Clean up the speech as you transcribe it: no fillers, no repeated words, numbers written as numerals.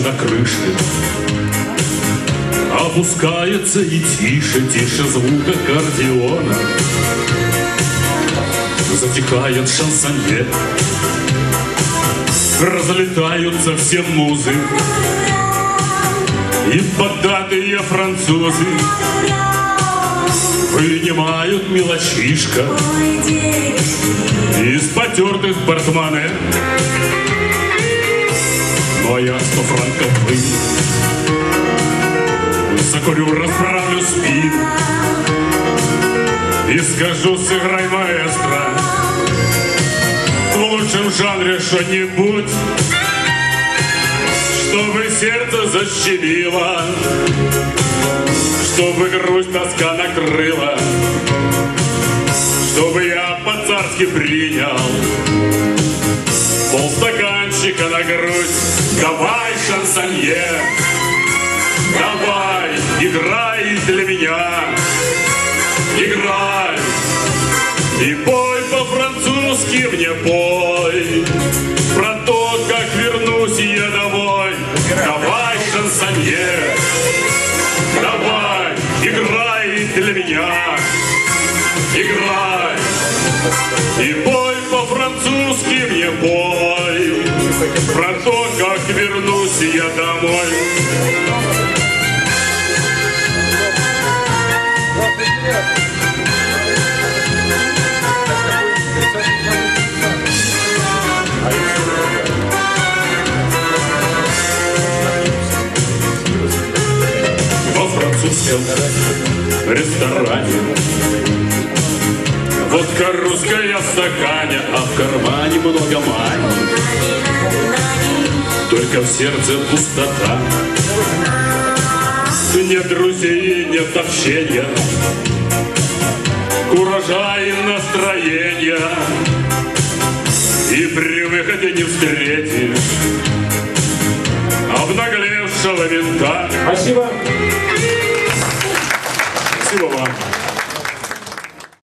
на крыше. Опускается и тише, тише звук аккордеона. Затихает шансонье. Разлетаются все музы и поддатые французы вынимают мелочишко из потертых портмоне. Но я 100 франков вынес, закурю, расправлю спину и скажу: сыграй, маэстро, в лучшем жанре что-нибудь, чтобы сердце защемило, чтобы грусть тоска накрыла, чтобы я по-царски принял полстаканчика на грудь. Давай, шансонье, давай, играй для меня, играй и пой по-французски мне, пой про то, как вернусь я домой. Давай, шансонье, давай, играй для меня, играй и пой по-французски мне, пой про то, как вернусь я домой. Во французском ресторане водка русская в стакане, а в кармане много мани, только в сердце пустота. Нет друзей, нет общения, куража и настроения, и при выходе не встретишь обнаглевшего винта. Спасибо.